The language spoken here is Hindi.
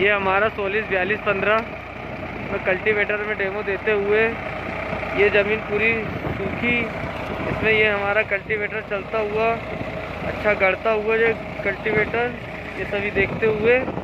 ये हमारा सोलिस 4215 में कल्टीवेटर में डेमो देते हुए, ये ज़मीन पूरी सूखी, इसमें ये हमारा कल्टीवेटर चलता हुआ, अच्छा गड़ता हुआ ये कल्टीवेटर, ये सभी देखते हुए